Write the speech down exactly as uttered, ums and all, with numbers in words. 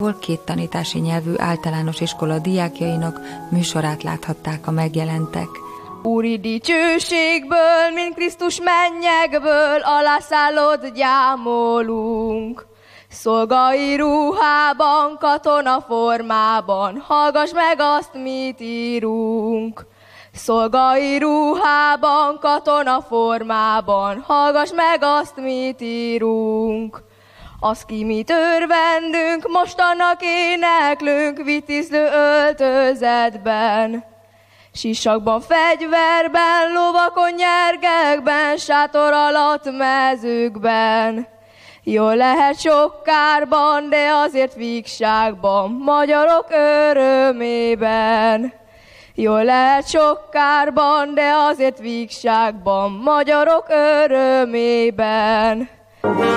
Országból két tanítási nyelvű általános iskola diákjainak műsorát láthatták a megjelentek. Úri dicsőségből, mint Krisztus mennyekből, alászállod gyámolunk. Szolgai ruhában, katona formában, hallgass meg azt, mit írunk. Szolgai ruhában, katona formában, hallgass meg azt, mit írunk. Az ki mit örvendünk, most annak éneklünk, vitézlő öltözetben. Sisakban, fegyverben, lovakon, nyergekben, sátor alatt, mezőkben. Jól lehet sok kárban, de azért vígságban, magyarok örömében. Jól lehet sok kárban, de azért vígságban, magyarok örömében.